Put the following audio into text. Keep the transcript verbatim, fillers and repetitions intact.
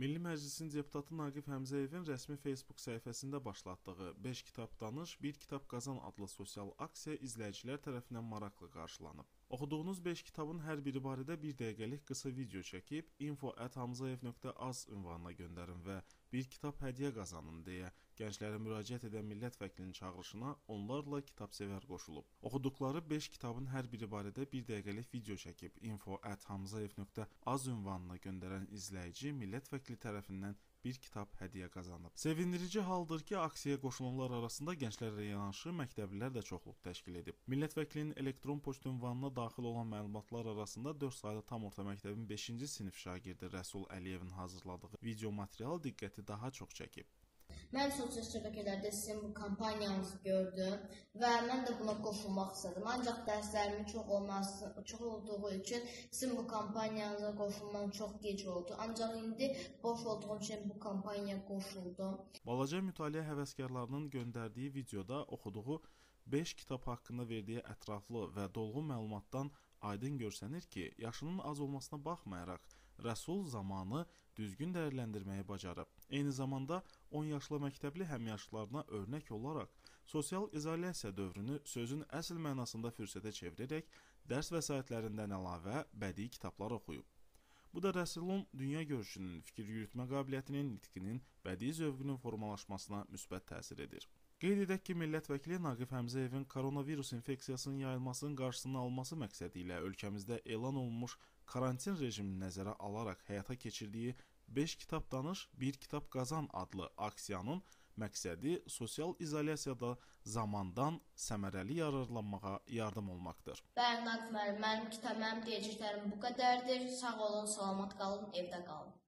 Milli Məclisin deputatı Naqif Həmzəyevin rəsmi Facebook səhifəsində başlatdığı beş kitab danış, bir kitab qazan adlı sosial aksiya izləyicilər tərəfindən maraqla qarşılanıb. Oxuduğunuz beş kitabın hər biri barədə bir dəqiqəlik qısa video çəkib info at hamzayev nöqtə az ünvanına göndərin və bir kitab hədiyyə qazanın deyə gənclərə müraciət edən millət vəkilinin çağırışına onlarla kitabsevər qoşulub. Oxuduqları beş kitabın hər biri barədə bir dəqiqəlik video çəkib info at hamzayev nöqtə az ünvanına göndərən izləyici millət vəkili tərəfindən bir kitab hədiyyə qazanıb. Sevindirici haldır ki, aksiyaya qoşulanlar arasında gənclərlə yanaşı məktəblilər də çoxluq təşkil edib. Millət vəkilinin elektron poçt ünvanına daxil olan məlumatlar arasında dörd saylı tam orta məktəbin beşinci sinif şagirdi Rəsul Əliyevin hazırladığı video material diqqəti daha çox çəkib. Mən sosial şəbəkələrdə sizin bu kampanyanızı gördüm və mən də buna qoşulmaq istedim. Ancaq dərslərimin çox olması, çox olduğu üçün sizin bu kampanyanıza qoşulmam çox gec oldu. Ancaq indi boş olduğum üçün bu kampanyaya qoşuldum. Balaca mütaliə həvəskarlarının göndərdiyi videoda oxuduğu beş kitab haqqında verdiyi ətraflı və dolğun məlumatdan aydın görsənir ki, yaşının az olmasına baxmayaraq Rəsul zamanı düzgün dəyərləndirməyi bacarıb. Eyni zamanda on yaşlı məktəbli həmyaşlarına örnək olaraq sosial izolyasiya dövrünü sözün əsl mənasında fürsətə çevirərək dərs vəsaitlərindən əlavə bədii kitablar oxuyub. Bu da Rəsulun dünya görüşünün, fikir yürütmə qabiliyyətinin, nitqinin, bədii zövqünün formalaşmasına müsbət təsir edir. Qeyd edək ki, millət vəkili Naqif Həmzəyevin koronavirus infeksiyasının yayılmasının qarşısını alması məqsədi ilə ölkəmizdə elan olunmuş karantin rejimini nəzərə alaraq həyata keçirdiyi beş kitab danış, bir kitab qazan adlı aksiyanın məqsədi sosial izolyasiyada zamandan səmərəli yararlanmağa yardım olmaqdır. Bəli, Naqif müəllim, mənim kitab, mənim deyəcəklərim bu qədərdir. Sağ olun, salamat qalın, evdə qalın.